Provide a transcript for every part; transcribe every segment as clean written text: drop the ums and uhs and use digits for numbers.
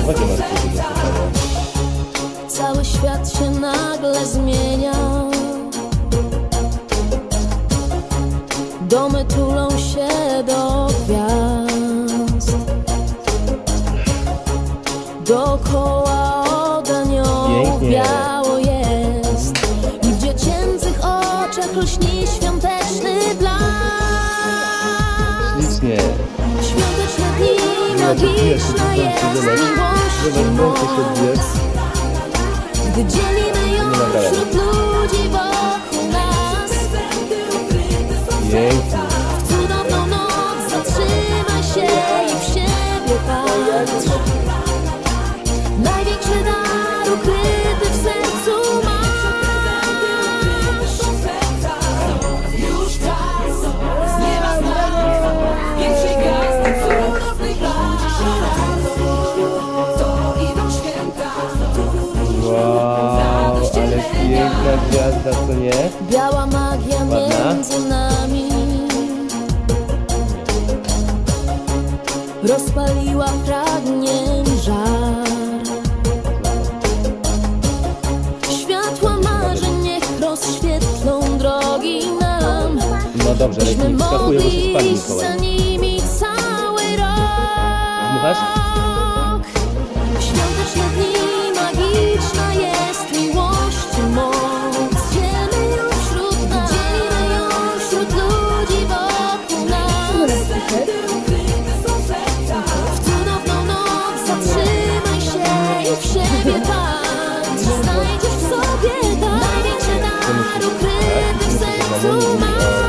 Chodź, masz coś do słuchania. Cały świat się nagle zmienia. Domy tulą się do gwiazd. Dookoła od aniołów biało jest i w dziecięcych oczach lśni świąteczny blask. Ślicznie. Świąteczne dni, magiczna jest miłość i moc, gdy dzielimy ją wśród ludzi wokół nas. Pięknie. W cudowną noc zatrzymaj się i w siebie patrz. Największy dar ukryty w sercu masz. Już czas z nieba znak, większej gwiazdy cudownych lat. To idą święta. Wow, ale piękna gwiazda, co nie? Biała magia między nami rozpaliła pragnień żar. Światła marzeń niech rozświetlą drogi nam. No dobrze, ale nie wskakuje, bo się spali Mikołaj. za nimi cały rok. Dmuchasz? Świąteczne dni, magiczna jest miłość i moc. Dzielimy ją wśród nas, dzielimy ją wśród ludzi wokół nas. W cudowną noc zatrzymaj się i w siebie patrz. Znajdziesz w sobie dar, największy dar ukryty w sercu masz.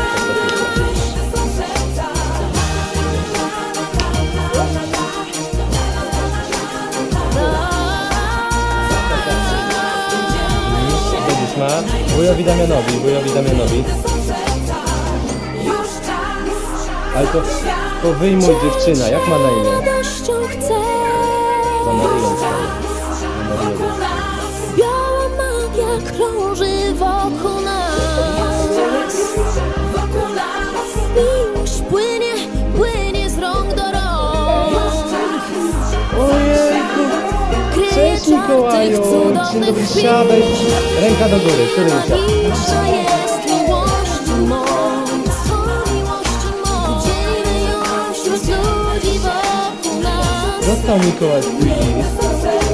Będziesz ma? Wujowi Damianowi. Ale to wyjmuj dziewczyna, jak ma na imię? Za Maryją stoi. Biała magia krąży wokół nas. Miłość płynie z rąk do rąk. Ojejku! Cześć Mikołaju! Dzień dobry, siadaj! Ręka do góry, który Magiczna jest miłość i moc. Dzielimy ją wśród ludzi wokół nas. Został Mikołaj twój list.